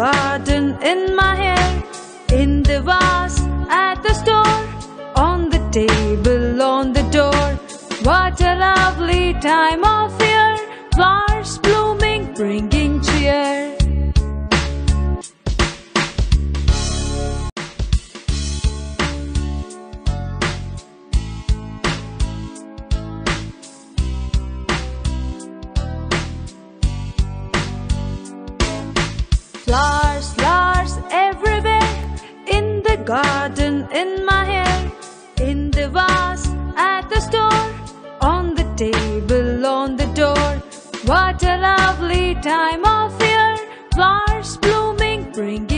garden, in my hair, in the vase, at the store, on the table, on the door. What a lovely time of year, flowers blooming, bringing cheer. Flowers, flowers everywhere, in the garden, in my hair, in the vase, at the store, on the table, on the door. What a lovely time of year, flowers blooming, bringing